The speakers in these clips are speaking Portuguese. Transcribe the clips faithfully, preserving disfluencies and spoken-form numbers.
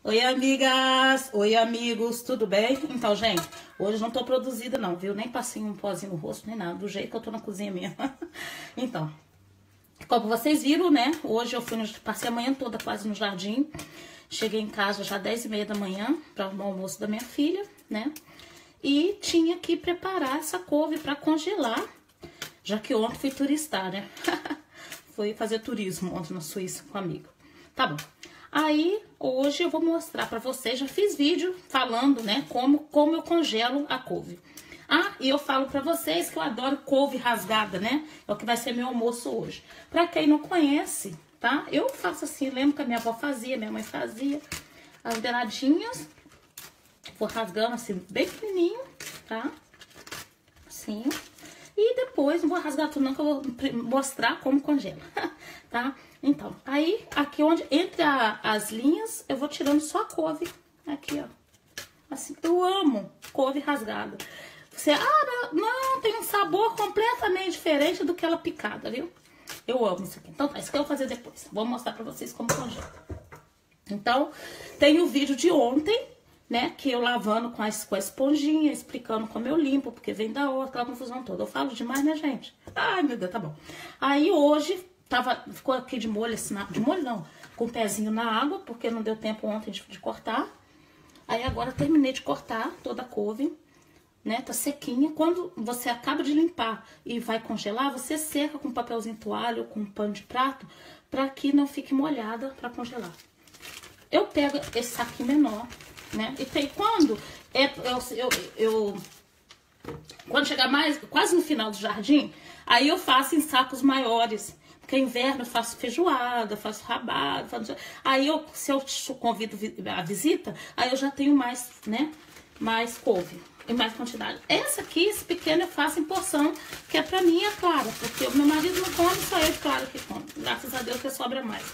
Oi, amigas! Oi, amigos! Tudo bem? Então, gente, hoje não tô produzida não, viu? Nem passei um pozinho no rosto, nem nada, do jeito que eu tô na cozinha mesmo. Então, como vocês viram, né? Hoje eu fui no, passei a manhã toda quase no jardim. Cheguei em casa já dez e meia da manhã para o almoço da minha filha, né? E tinha que preparar essa couve para congelar, já que ontem fui turistar, né? Fui fazer turismo ontem na Suíça com um amigo. Tá bom. Aí, hoje eu vou mostrar pra vocês, já fiz vídeo falando, né, como, como eu congelo a couve. Ah, e eu falo pra vocês que eu adoro couve rasgada, né? É o que vai ser meu almoço hoje. Pra quem não conhece, tá? Eu faço assim, lembro que a minha avó fazia, minha mãe fazia as beiradinhas. Vou rasgando assim, bem pequenininho, tá? Assim. E depois, não vou rasgar tudo não, que eu vou mostrar como congela, tá? Então, aí, aqui onde, entre a, as linhas, eu vou tirando só a couve. Aqui, ó. Assim, eu amo couve rasgada. Você, ah, não, tem um sabor completamente diferente do que ela picada, viu? Eu amo isso aqui. Então, tá, isso que eu vou fazer depois. Vou mostrar pra vocês como congela. Então, tem o vídeo de ontem, né, que eu lavando com a, com a esponjinha, explicando como eu limpo, porque vem da outra, aquela confusão toda. Eu falo demais, né, gente? Ai, meu Deus, tá bom. Aí, hoje... Tava, ficou aqui de molho, assim, de molho não, com o pezinho na água, porque não deu tempo ontem de, de cortar. Aí agora terminei de cortar toda a couve, né, tá sequinha. Quando você acaba de limpar e vai congelar, você seca com papelzinho toalha ou com um pano de prato, pra que não fique molhada pra congelar. Eu pego esse saquinho menor, né, e tem quando, é, eu, eu, eu, quando chegar mais, quase no final do jardim, aí eu faço em sacos maiores. Porque inverno eu faço feijoada, faço rabado, faço... aí eu, se eu convido a visita, aí eu já tenho mais, né, mais couve, em mais quantidade. Essa aqui, esse pequeno eu faço em porção, que é pra mim e a Clara, porque o meu marido não come, só eu e Clara que come. Graças a Deus que sobra mais.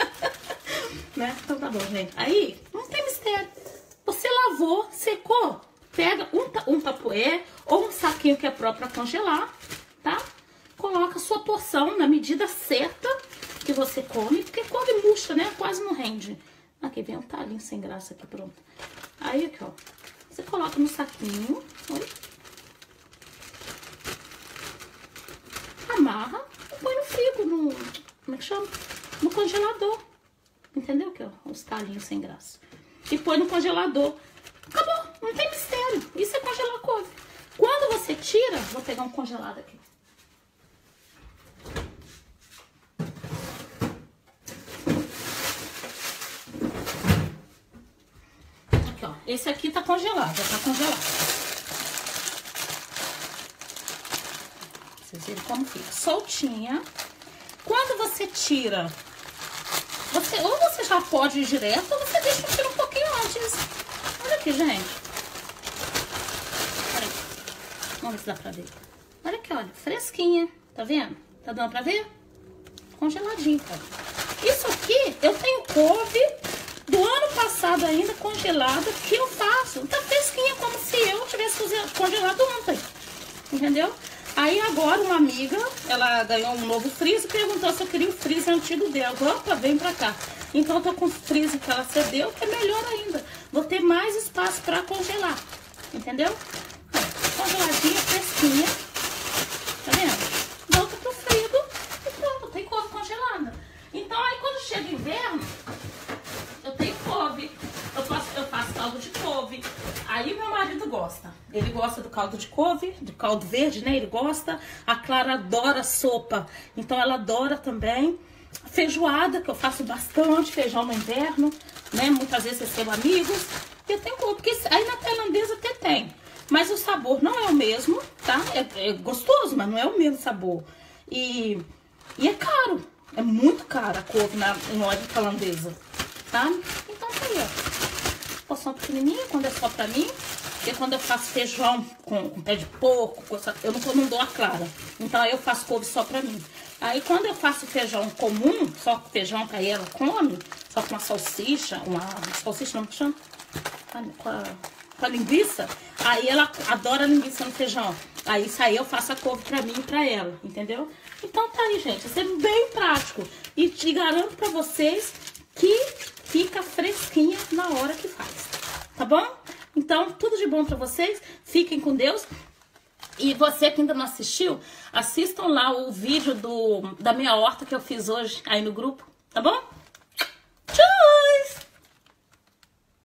Né? Então tá bom, gente. Aí, não tem mistério. Você lavou, secou, pega um, um tapoé ou um saquinho que é próprio pra congelar, tá? Coloca a sua porção na medida certa que você come, porque couve murcha, né? Quase não rende. Aqui vem um talinho sem graça aqui, pronto. Aí, aqui, ó. Você coloca no saquinho. Oi. Amarra e põe no frigo, no... Como é que chama? No congelador. Entendeu? Aqui, ó. Os talinhos sem graça. E põe no congelador. Acabou. Não tem mistério. Isso é congelar couve. Quando você tira... Vou pegar um congelado aqui. Esse aqui tá congelado, já tá congelado. Vocês viram como fica. Soltinha. Quando você tira, você, ou você já pode ir direto, ou você deixa tirar um pouquinho antes. Olha aqui, gente. Olha aqui. Vamos ver se dá pra ver. Olha aqui, olha. Fresquinha. Tá vendo? Tá dando pra ver? Congeladinho, cara. Isso aqui, eu tenho couve do ano passado ainda, congelada, que eu faço. Tá fresquinha, como se eu tivesse congelado ontem. Entendeu? Aí agora uma amiga, ela ganhou um novo freezer e perguntou se eu queria o freezer antigo dela. Opa, vem pra cá. Então eu tô com o freezer que ela cedeu, que é melhor ainda. Vou ter mais espaço pra congelar. Entendeu? Congeladinha, fresquinha. Tá vendo? Volta pro frigo e pronto, tem couve congelada. Então aí quando chega inverno, eu tenho couve, eu faço, eu faço caldo de couve. Aí meu marido gosta. Ele gosta do caldo de couve, do caldo verde, né? Ele gosta. A Clara adora sopa, então ela adora também. Feijoada, que eu faço bastante, feijão no inverno, né? Muitas vezes recebo amigos. E eu tenho couve, porque aí na tailandesa até tem. Mas o sabor não é o mesmo, tá? É, é gostoso, mas não é o mesmo sabor. E, e é caro. É muito caro a couve na, em óleo tailandesa. Tá? Então tá aí, ó. Porção pequenininha, quando é só pra mim. Porque quando eu faço feijão com, com pé de porco, eu não, não dou a Clara. Então aí eu faço couve só pra mim. Aí quando eu faço feijão comum, só com feijão que aí ela come, só com uma salsicha, uma, uma salsicha não me chama? Com a, com a linguiça, aí ela adora linguiça no feijão. Aí isso aí eu faço a couve pra mim e pra ela, entendeu? Então tá aí, gente. Isso é bem prático. E te garanto pra vocês que fica fresquinha na na hora que faz, tá bom? Então, tudo de bom pra vocês, fiquem com Deus. E você que ainda não assistiu, assistam lá o vídeo do, da minha horta que eu fiz hoje aí no grupo, tá bom?